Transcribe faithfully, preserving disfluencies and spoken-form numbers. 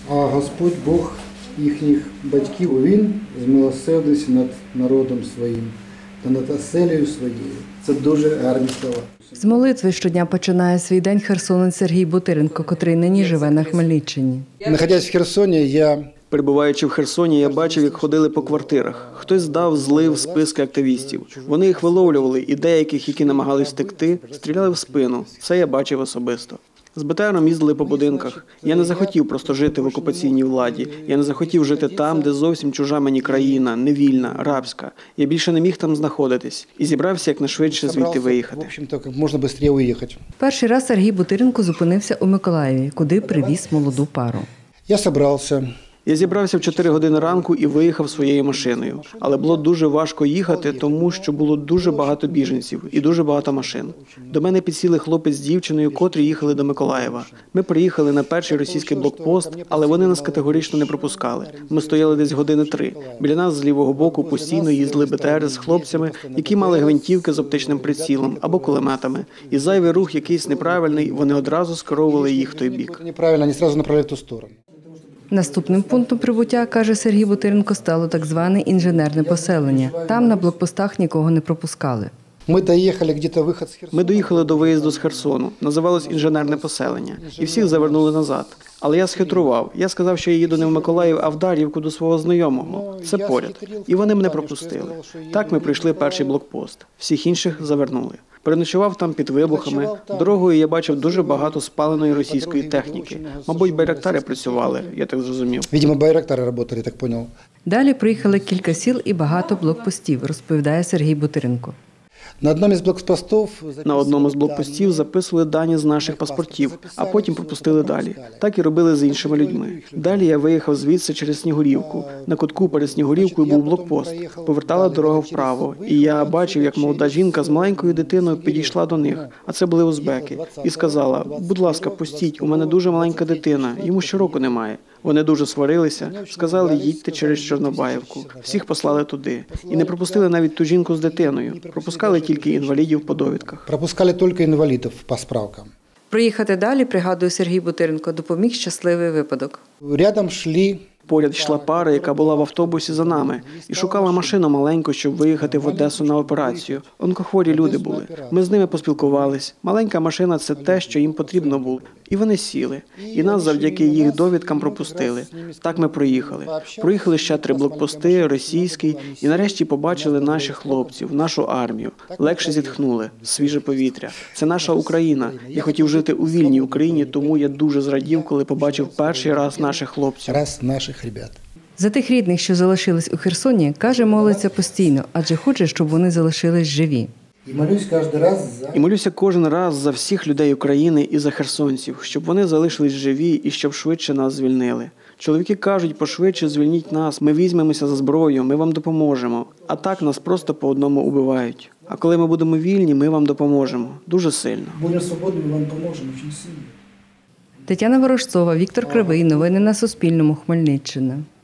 А Господь Бог їхніх батьків, Він змилосердився над народом своїм та над оселею своєю. Це дуже гарні слова. З молитви щодня починає свій день херсонець Сергій Бутиренко, котрий нині живе на Хмельниччині. Находясь в Херсоні, я... Перебуваючи в Херсоні, я бачив, як ходили по квартирах. Хтось здав, злив списки активістів. Вони їх виловлювали, і деяких, які намагались втекти, стріляли в спину. Це я бачив особисто. З БТРом їздили по будинках. Я не захотів просто жити в окупаційній владі. Я не захотів жити там, де зовсім чужа мені країна, невільна, рабська. Я більше не міг там знаходитись. І зібрався якнайшвидше звідти виїхати. В общем-то, як можна швидше виїхати. Перший раз Сергій Бутиренко зупинився у Миколаєві, куди привіз молоду пару. Я зібрався. Я зібрався в чотири години ранку і виїхав своєю машиною. Але було дуже важко їхати, тому що було дуже багато біженців і дуже багато машин. До мене підсіли хлопець з дівчиною, котрі їхали до Миколаєва. Ми приїхали на перший російський блокпост, але вони нас категорично не пропускали. Ми стояли десь години три. Біля нас з лівого боку постійно їздили БТР з хлопцями, які мали гвинтівки з оптичним прицілом або кулеметами. І зайвий рух якийсь неправильний, вони одразу скеровували їх в той бік. Неправильно, вони одразу направляли в ту сторону. Наступним пунктом прибуття, каже Сергій Бутиренко, стало так зване інженерне поселення. Там на блокпостах нікого не пропускали. Ми доїхали где-то вихід з Херсона. Ми доїхали до виїзду з Херсону. Називалось інженерне поселення. І всіх завернули назад. Але я схитрував. Я сказав, що я їду не в Миколаїв, а в Дар'ївку до свого знайомого. Це поряд. І вони мене пропустили. Так ми прийшли перший блокпост. Всіх інших завернули. Переночував там під вибухами. Дорогою я бачив дуже багато спаленої російської техніки. Мабуть, байрактари працювали, я так зрозумів. Видимо, байрактари працювали, так зрозумів. Далі приїхали кілька сіл і багато блокпостів, розповідає Сергій Бутиренко. На одному з блокпостів На одному з блокпостів записували дані з наших паспортів, а потім пропустили далі. Так і робили з іншими людьми. Далі я виїхав звідси через Снігурівку. На кутку перед Снігурівкою був блокпост. Повертала дорога вправо. І я бачив, як молода жінка з маленькою дитиною підійшла до них, а це були узбеки, і сказала: «Будь ласка, пустіть, у мене дуже маленька дитина, йому щороку немає». Вони дуже сварилися, сказали: «Їдьте через Чорнобаївку». Всіх послали туди. І не пропустили навіть ту жінку з дитиною. Пропускали тільки інвалідів по довідках. Пропускали тільки інвалідів по справкам. Проїхати далі, пригадує Сергій Бутиренко, допоміг щасливий випадок. Рядом йшли... Поряд йшла пара, яка була в автобусі за нами, і шукала машину маленьку, щоб виїхати в Одесу на операцію. Онкохворі люди були. Ми з ними поспілкувались. Маленька машина – це те, що їм потрібно було. І вони сіли. І нас завдяки їх довідкам пропустили. Так ми проїхали. Проїхали ще три блокпости, російський, і нарешті побачили наших хлопців, нашу армію. Легше зітхнули. Свіже повітря. Це наша Україна. Я хотів жити у вільній Україні, тому я дуже зрадів, коли побачив перший раз наших хлопців. Раз наших ребят. За тих рідних, що залишились у Херсоні, каже, молиться постійно, адже хоче, щоб вони залишились живі. І молюсь кожен раз за... І молюся кожен раз за всіх людей України і за херсонців, щоб вони залишились живі і щоб швидше нас звільнили. Чоловіки кажуть: пошвидше звільніть нас, ми візьмемося за зброю, ми вам допоможемо. А так нас просто по одному убивають. А коли ми будемо вільні, ми вам допоможемо. Дуже сильно. Будемо свободні, ми вам допоможемо дуже сильно. Тетяна Ворожцова, Віктор Кривий. Новини на Суспільному. Хмельниччина.